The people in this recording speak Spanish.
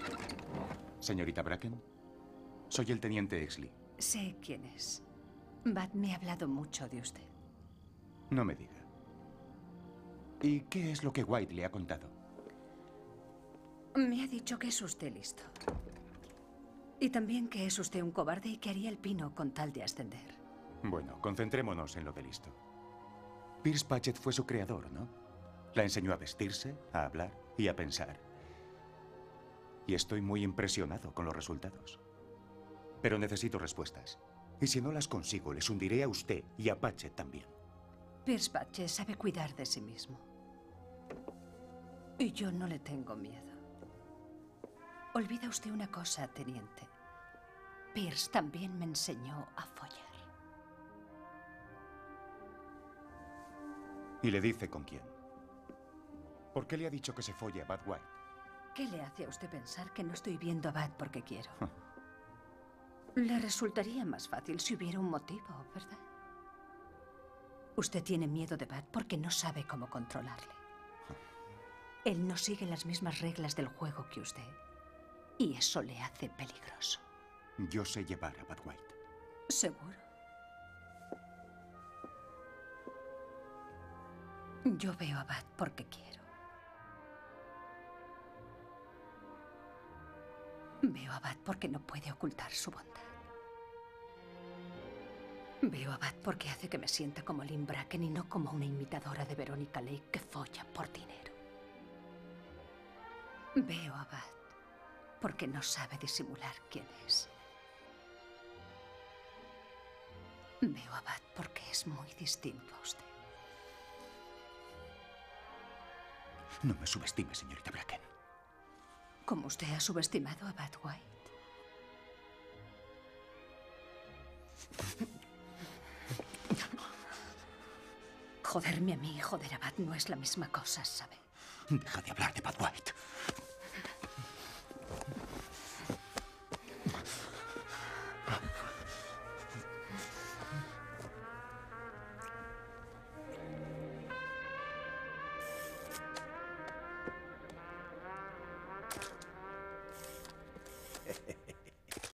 Señorita Bracken, soy el teniente Exley. Sé quién es. Bat me ha hablado mucho de usted. No me diga. ¿Y qué es lo que White le ha contado? Me ha dicho que es usted listo. Y también que es usted un cobarde y que haría el pino con tal de ascender. Bueno, concentrémonos en lo de listo. Pierce Patchett fue su creador, ¿no? La enseñó a vestirse, a hablar y a pensar. Y estoy muy impresionado con los resultados. Pero necesito respuestas. Y si no las consigo, les hundiré a usted y a Patchett también. Pierce Patchett sabe cuidar de sí mismo. Y yo no le tengo miedo. Olvida usted una cosa, teniente. Pierce también me enseñó a follar. ¿Y le dice con quién? ¿Por qué le ha dicho que se folle a Bud White? ¿Qué le hace a usted pensar que no estoy viendo a Bat porque quiero? Le resultaría más fácil si hubiera un motivo, ¿verdad? Usted tiene miedo de Bat porque no sabe cómo controlarle. Él no sigue las mismas reglas del juego que usted. Y eso le hace peligroso. Yo sé llevar a Bud White. ¿Seguro? Yo veo a Bat porque quiero. Veo a Bat porque no puede ocultar su bondad. Veo a Bat porque hace que me sienta como Lynn Bracken y no como una imitadora de Veronica Lake que folla por dinero. Veo a Bat porque no sabe disimular quién es. Veo a Bat porque es muy distinto a usted. No me subestime, señorita Bracken. ¿Cómo usted ha subestimado a Bat White? Joderme a mí y joder a Bat no es la misma cosa, ¿sabe? Deja de hablar de Bud White.